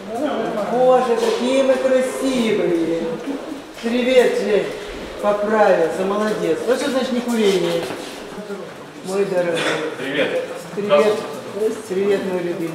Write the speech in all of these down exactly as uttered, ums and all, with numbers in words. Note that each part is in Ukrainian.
Боже, какие мы красивые. Привет, Жень. Поправился, молодец. Вот что значит не курение. Мой дорогой. Привет. Привет. Привет, мой любимый.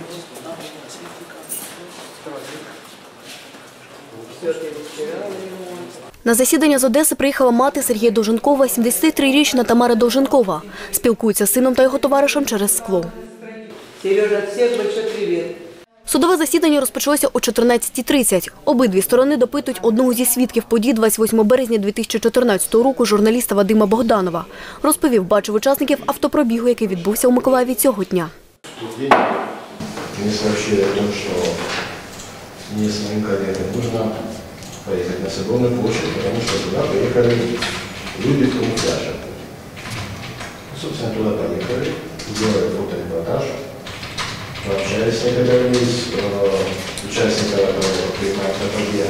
Все, ты вчера. На засідання з Одеси приїхала мати Сергія Довженкова, сімдесятитрирічна Тамара Довженкова. Спілкується з сином та його товаришем через скло. Сережа, всіх большой привіт. Судове засідання розпочалося о чотирнадцятій тридцять. Обидві сторони допитують одного зі свідків подій двадцять восьмого березня дві тисячі чотирнадцятого року журналіста Вадима Богданова. Розповів, бачив учасників автопробігу, який відбувся у Миколаєві цього дня. Мені сообщили о том, що мені з моїм колегою потрібно поїхати на Соборну площадь, тому що туди поїхали люди в камуфляже. Собственно, туди поїхали, зробили фоторепортаж. Пообщались с некоторыми из э, участников этого предпринимательного побега,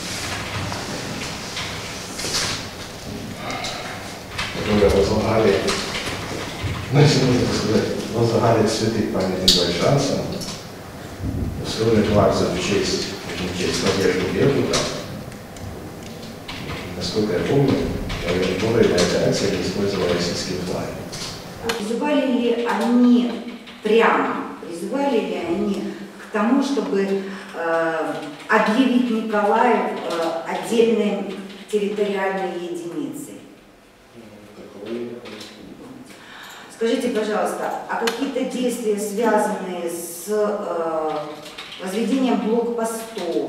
которые возлагали, ну, если можно сказать, возлагали цветы памятника Большанцам, устроили акцию в честь, в честь поддержки Беркута. Насколько я помню, во время этой акции они использовали российские флаги. Призывали ли они прямо? Призывали ли они к тому, чтобы э, объявить Николаев э, отдельной территориальной единицей? Скажите, пожалуйста, а какие-то действия, связанные с э, возведением блокпостов,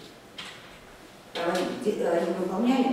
они выполняли?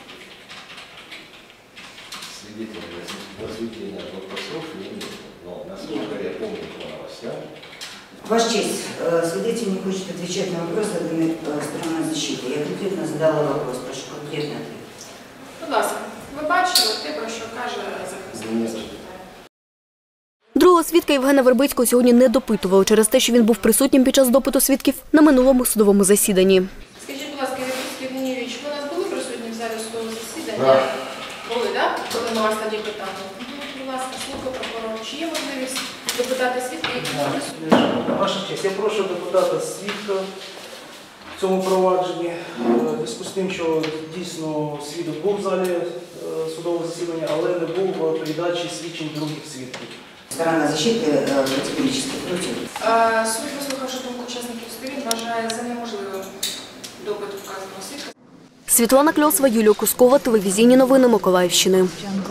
Свидетелей возведения блокпостов нет, но насколько я помню по новостям. Ваша честь, свидетель не хочет отвечать на вопрос, заданный стороной защиты. Я конкретно задала вопрос, прошу конкретно ответить. Будь ласка, ви бачили те, про що каже захисник? Другого свідка Євгена Вербицького сьогодні не допитували через те, що він був присутнім під час допиту свідків на минулому судовому засіданні. Скажіть, будь ласка, Вербицький Євгенійович, ви у нас були присутні в залі судового засідання? Були, так? Коли ми вас тоді питали? Будь ласка, слухай, прокурор, чи є можливість допитати свідка, які присутні? Ваша честь, я прошу депутата свідка в цьому провадженні. В зв'язку з тим, що дійсно свідок був в залі судового засідання, але не був передачі свідчень других свідків. Сторона защиты категорически против. Суд, послухавши думку учасників сторін, вважає за неможливим допит вказаного свідка. Світлана Кльосова, Юлія Кускова, телевізійні новини Миколаївщини.